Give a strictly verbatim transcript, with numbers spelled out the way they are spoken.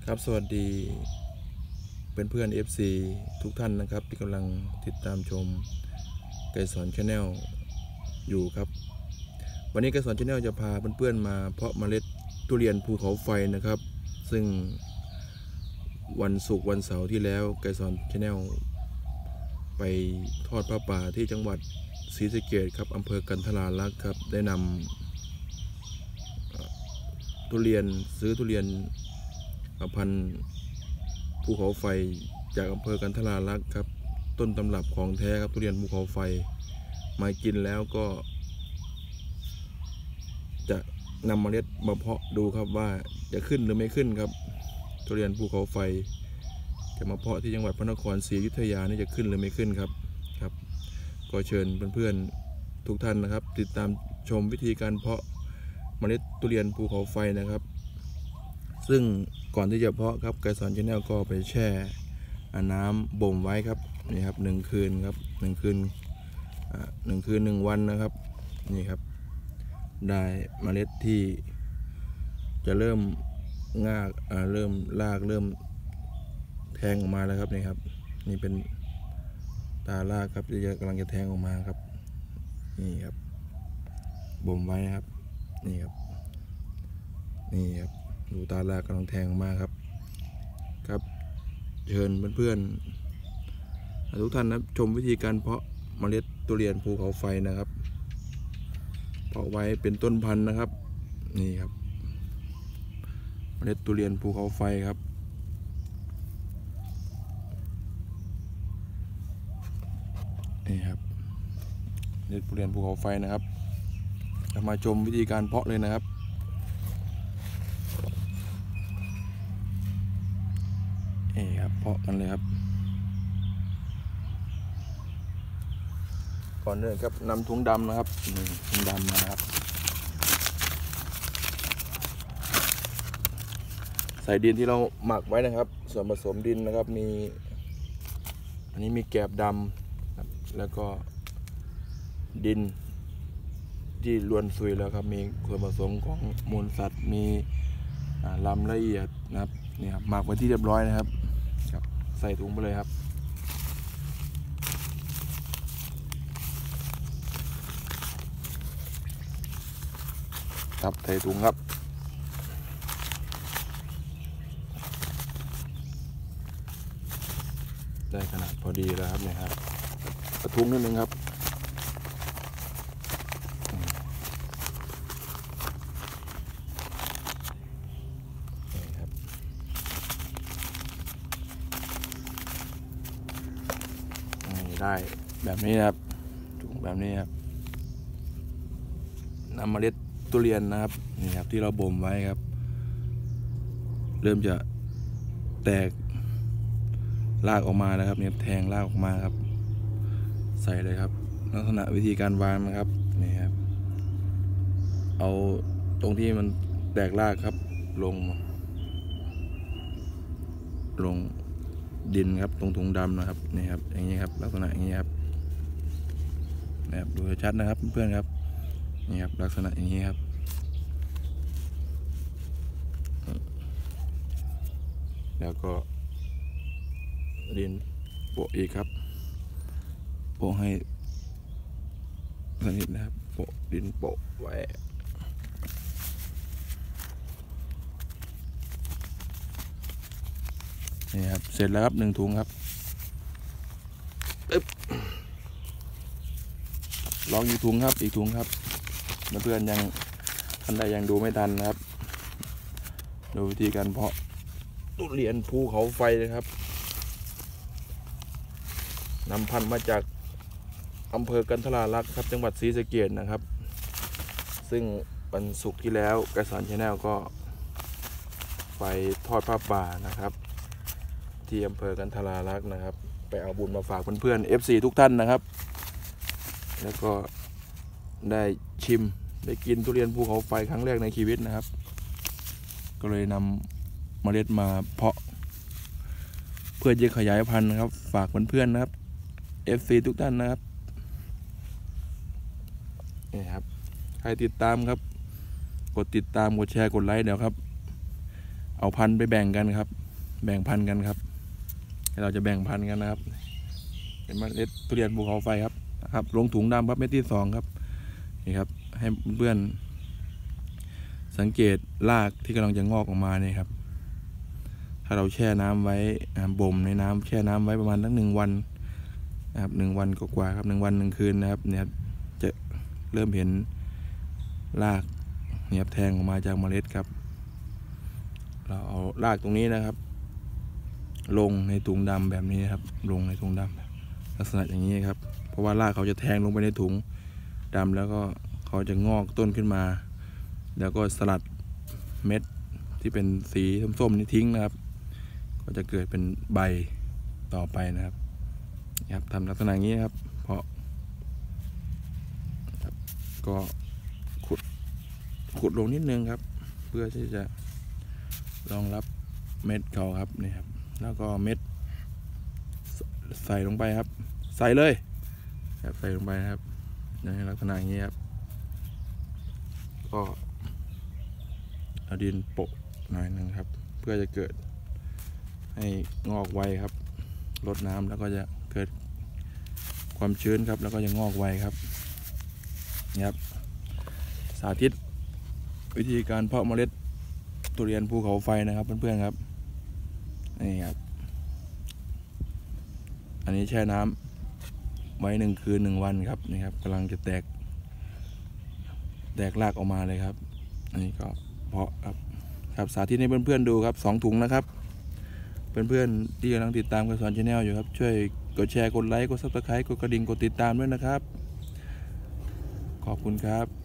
ครับสวัสดีเพื่อนเพื่อน เอฟ ซี ทุกท่านนะครับที่กำลังติดตามชมไก่สอน Channel อยู่ครับวันนี้ไก่สอน Channel จะพาเพื่อนๆมาเพาะเมล็ดทุเรียนภูเขาไฟนะครับซึ่งวันศุกร์วันเสาร์ที่แล้วไก่สอน Channel ไปทอดผ้าป่าที่จังหวัดศรีสะเกษครับอำเภอกันทราลักษณ์ครับได้นำทุเรียนซื้อทุเรียนพันธุ์ภูเขาไฟจากอำเภอกันทราลักษณ์ครับต้นตำรับของแท้ครับทุเรียนภูเขาไฟมากินแล้วก็จะนำเมล็ดมาเพาะดูครับว่าจะขึ้นหรือไม่ขึ้นครับทุเรียนภูเขาไฟจะมาเพาะที่จังหวัดพระนครศรีอยุธยานี่จะขึ้นหรือไม่ขึ้นครับครับก็เชิญเพื่อนๆทุกท่านนะครับติดตามชมวิธีการเพาะเมล็ดทุเรียนภูเขาไฟนะครับซึ่งก่อนที่จะเพาะครับไก่สอน Channel ก็ไปแช่น้ำบ่มไว้ครับนี่ครับหนึ่งคืนครับหนึ่งคืนหนึ่งคืนหนึ่งวันนะครับนี่ครับได้เมล็ดที่จะเริ่มงากเริ่มรากเริ่มแทงออกมาแล้วครับนี่ครับนี่เป็นตารากครับที่จะกำลังจะแทงออกมาครับนี่ครับบ่มไว้ครับนี่ครับนี่ครับดูตารากกำลังแทงออกมาครับครับเชิญเพื่อนๆทุกท่านนะชมวิธีการเพาะเมล็ดทุเรียนภูเขาไฟนะครับเพาะไว้เป็นต้นพันธุ์นะครับนี่ครับเมล็ดทุเรียนภูเขาไฟครับนี่ครับเมล็ดทุเรียนภูเขาไฟนะครับเรามาชมวิธีการเพาะเลยนะครับนี่ครับเพาะกันเลยครับก่อนอื่นครับนำถุงดำนะครับถุงดำนะครับใส่ดินที่เราหมักไว้นะครับส่วนผสมดินนะครับมีอันนี้มีแกบดำแล้วก็ดินที่ล้วนซุยแล้วครับมีส่วนผสมของมูลสัตว์มีลำละเอียดนะครับนี่ครับหมักไว้ที่เรียบร้อยนะครับครับใส่ถุงไปเลยครับครับใส่ถุงครับได้ขนาดพอดีแล้วครับเนี่ยครับกระทุ้งนิดนึงครับนี่ครับได้แบบนี้นะครับถุงแบบนี้ครับนำเมล็ดทุเรียนนะครับนี่ครับที่เราบ่มไว้ครับเริ่มจะแตกรากออกมาแล้วครับเนี่ยแทงรากออกมาครับใส่เลยครับลักษณะวิธีการวางนะครับนี่ครับเอาตรงที่มันแตกรากครับลงลงดินครับตรงถุงดำนะครับนี่ครับอย่างนี้ครับลักษณะอย่างนี้ครับนะครับดูชัดนะครับเพื่อนๆครับนี่ครับลักษณะอย่างนี้ครับแล้วก็ดินโปะอีกครับโปะให้สนิทนะครับโปะดินโปะไว้นี่ครับเสร็จแล้วครับหนึ่งถุงครับปึ๊บลองอีกถุงครับอีกถุงครับเพื่อนๆยังท่านใดยังดูไม่ทันนะครับดูวิธีการเพาะทุเรียนภูเขาไฟนะครับนำพันธุ์มาจากอำเภอกันทราลักษณ์ครับจังหวัดศรีสะเกษนะครับ ซึ่งวันศุกร์ที่แล้วไก่สอน Channel ก็ไปทอดผ้าป่านะครับที่อำเภอกันทราลักษณ์นะครับไปเอาบุญมาฝากเพื่อนๆ เอฟ ซี ทุกท่านนะครับแล้วก็ได้ชิมได้กินทุเรียนภูเขาไฟครั้งแรกในชีวิตนะครับก็เลยนำเมล็ดมาเพาะเพื่อจะขยายพันธุ์นะครับฝากเพื่อนๆนะครับ เอฟ ซี ทุกท่านนะครับนี่ครับใครติดตามครับกดติดตามกดแชร์กดไลค์เดี๋ยวครับเอาพันธุ์ไปแบ่งกันครับแบ่งพันธุ์กันครับเราจะแบ่งพันธุ์กันนะครับเป็นเมล็ดทุเรียนภูเขาไฟครับนะครับลงถุงดำครับเม็ดที่สองครับนี่ครับให้เพื่อนสังเกตรากที่กำลังจะงอกออกมาเนี่ยครับถ้าเราแช่น้ำไว้บ่มในน้ำแช่น้ำไว้ประมาณตั้งหนึ่งวันนะครับหนึ่งวันกว่าครับหนึ่งวันหนึ่งคืนนะครับเนี่ยจะเริ่มเห็นรากเนี่ยแทงออกมาจากเมล็ดครับเราเอารากตรงนี้นะครับลงในถุงดำแบบนี้ครับลงในถุงดำลักษณะอย่างนี้ครับเพราะว่ารากเขาจะแทงลงไปในถุงดำแล้วก็เขาจะงอกต้นขึ้นมาแล้วก็สลัดเม็ดที่เป็นสีส้มๆนี่ทิ้งนะครับก็จะเกิดเป็นใบต่อไปนะครับครับทำลักษณะอย่างนี้ครับเพราะก็ขุดขุดลงนิดนึงครับเพื่อที่จะรองรับเม็ดเขาครับนี่ครับแล้วก็เม็ดใส่ลงไปครับใส่เลยครับใส่ลงไปนะครับในลักษณะอย่างนี้ครับก็เอาดินโปะหน่อยนึงครับเพื่อจะเกิดให้งอกไวครับรดน้ำแล้วก็จะเกิดความชื้นครับแล้วก็จะงอกไวครับนี่ครับสาธิตวิธีการเพาะเมล็ดทุเรียนภูเขาไฟนะครับเพื่อนๆครับนี่ครับอันนี้แช่น้ำไว้หนึ่งคืนหนึ่งวันครับนี่ครับกำลังจะแตกแตกรากออกมาเลยครับอันนี้ก็เพาะครับครับสาธิตให้เพื่อนๆดูครับสองถุงนะครับเพื่อนๆที่กำลังติดตามกระสอนชาแนลอยู่ครับช่วยกดแชร์กดไลค์กดซับสไครต์กดกระดิ่งกดติดตามด้วยนะครับขอบคุณครับ